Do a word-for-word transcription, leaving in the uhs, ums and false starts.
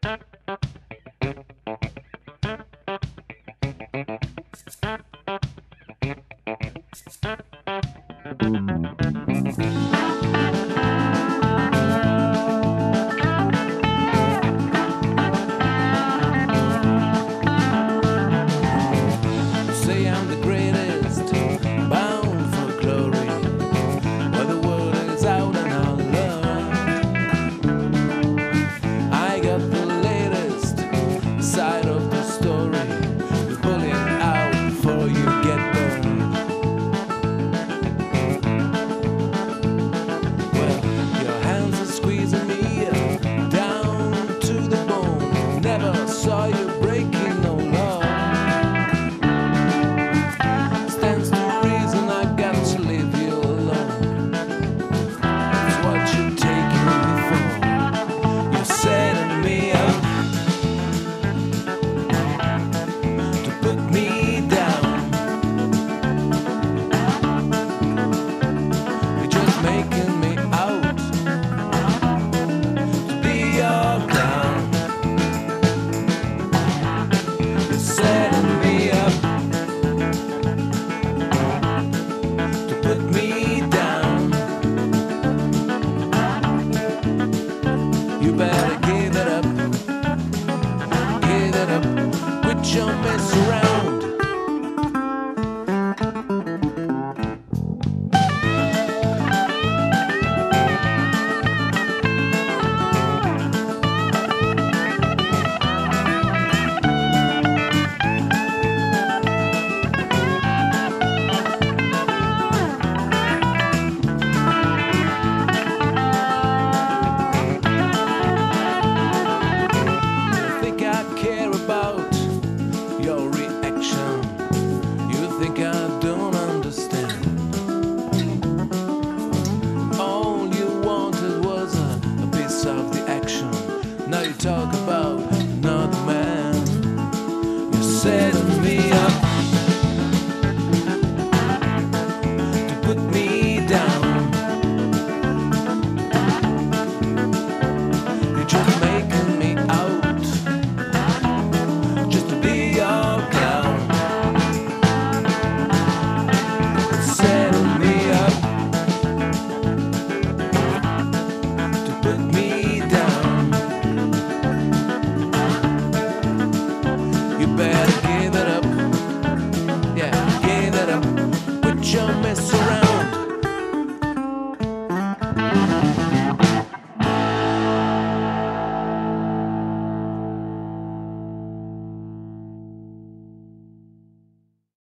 Say I'm the greatest, bound for glory, where the world is out and out love. I got the latest side of the story. We're pulling out before you get burned. Well, your hands are squeezing me down to the bone. Never saw you breaking no law. Stands to reason I've got to leave you alone. That's what you're taking me for. You're setting me up to put me down. You're just making me out to be your clown. You're setting me up to put me down. You better give it up, give it up, quit your mess around. You think I care about your reaction? You think I don't understand? All you wanted was a, a piece of the action. Now you talk